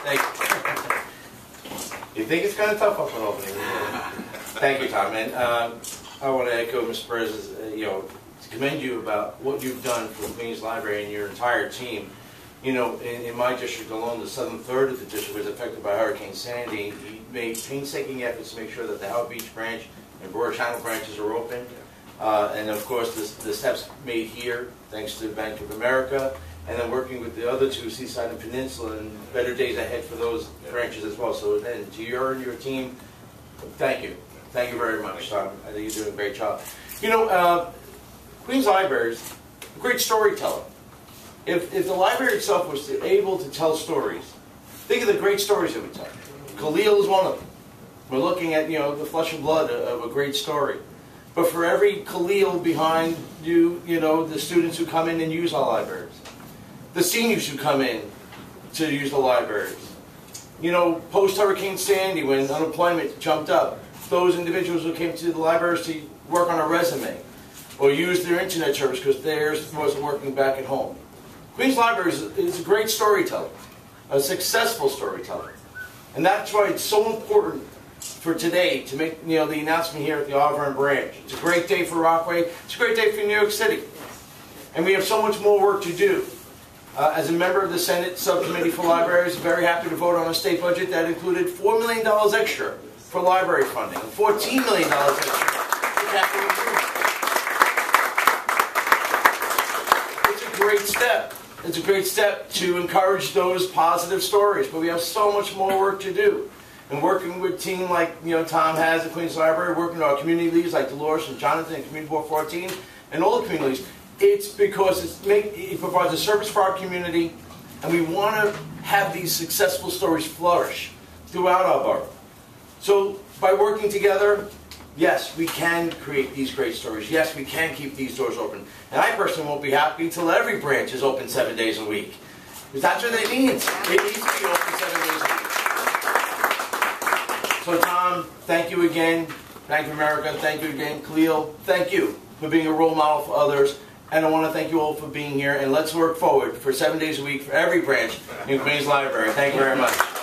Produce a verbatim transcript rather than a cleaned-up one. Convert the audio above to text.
Thank you. You think it's kind of tough up and opening? Thank you, Tom. And um, I want to echo Mister Perez's, uh, you know, to commend you about what you've done for the Queens Library and your entire team. You know, in, in my district alone, the southern third of the district was affected by Hurricane Sandy. He made painstaking efforts to make sure that the Howard Beach branch and Broad Channel branches are open. Uh, and of course, the, the steps made here, thanks to Bank of America, and then working with the other two, Seaside and Peninsula, and better days ahead for those branches as well. So then, to your and your team, thank you. Thank you very much, Tom. I think you're doing a great job. You know, uh, Queens Library is a great storyteller. If, if the library itself was to, able to tell stories, think of the great stories it would tell. Khalil is one of them. We're looking at, you know, the flesh and blood of a great story. But for every Khalil behind you, you know, the students who come in and use our libraries, the seniors who come in to use the libraries, you know, post-Hurricane Sandy when unemployment jumped up, those individuals who came to the libraries to work on a resume or use their internet service because theirs wasn't working back at home. Queens Library is, is a great storyteller, a successful storyteller. And that's why it's so important for today to make, you know, the announcement here at the Arverne branch. It's a great day for Rockaway. It's a great day for New York City. And we have so much more work to do. Uh, as a member of the Senate Subcommittee for Libraries, I'm very happy to vote on a state budget that included four million dollars extra for library funding, and fourteen million dollars extra for capital improvement. It's a great step. It's a great step to encourage those positive stories, but we have so much more work to do. And working with a team like, you know, Tom has at Queens Library, working with our community leaders like Dolores and Jonathan and Community Board fourteen, and all the community leaders, it's because it's make, it provides a service for our community, and we want to have these successful stories flourish throughout our borough. So by working together, yes, we can create these great stories. Yes, we can keep these doors open. And I personally won't be happy until every branch is open seven days a week. Because that's what it means. It needs to be open seven days a week. So Tom, thank you again. Bank of America, thank you again. Khalil, thank you for being a role model for others. And I want to thank you all for being here. And let's work forward for seven days a week for every branch in Queens Library. Thank you very much.